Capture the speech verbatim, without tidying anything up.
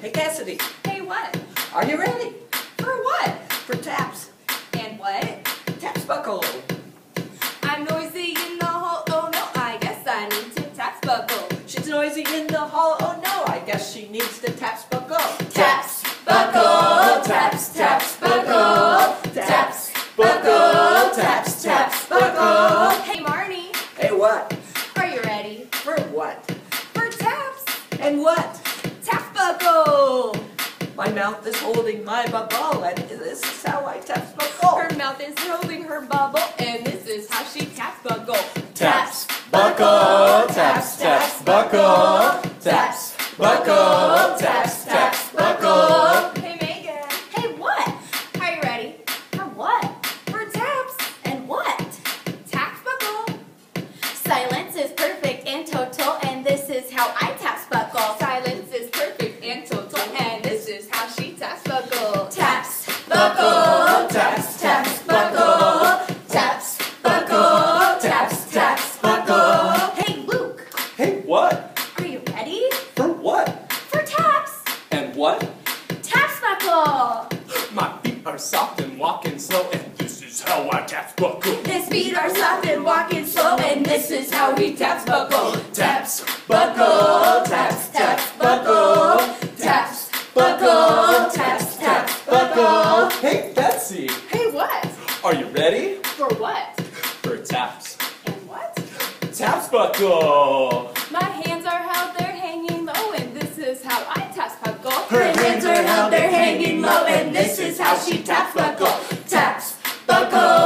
Hey Cassidy, Hey, what? are you ready? For what? For taps. And what? Taps buckle. I'm noisy in the hall, oh no, I guess I need to taps buckle. She's noisy in the hall, oh no, I guess she needs the taps buckle. Taps buckle, taps, taps buckle, taps buckle, taps, taps buckle. Hey Marnie, Hey what? are you ready? For what? For taps, And what? taps buckle. My mouth is holding my bubble, and this is how I taps buckle. Her mouth is holding her bubble, and this is how she taps buckle. Taps, buckle, taps, taps, buckle, taps, buckle, taps, taps, buckle. Hey Megan. Hey what? Are you ready? For what? For taps. And what? Taps buckle. Silence is perfect and total, and this is how I taps buckle. Silence is perfect and total, and this is how she taps buckle. Taps buckle, taps, taps buckle, taps buckle, taps, taps buckle. Hey Luke, Hey, what? are you ready? For what? For taps. And what? Taps buckle. My feet are soft and walking slow, and this is how I taps buckle. His feet are soft and walking slow, and this is how he taps buckle. Taps, buckle, taps, taps, buckle, taps, buckle, taps, taps, buckle. Hey, Betsy, Hey, what? are you ready? For what? For taps, And what? taps buckle. My hands are held, they're hanging low, and this is how I taps buckle. Her hands are held, they're hanging low, and this is how she taps buckle. Taps buckle.